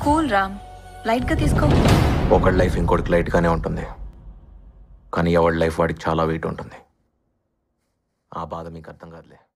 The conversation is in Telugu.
కూల్ రామ్, లైట్ గా తీసుకో. ఒకళ్ళ లైఫ్ ఇంకోటికి లైట్ గానే ఉంటుంది, కానీ ఎవరి లైఫ్ వాడికి చాలా వెయిట్ ఉంటుంది. ఆ బాధ మీకు అర్థం కాదులే.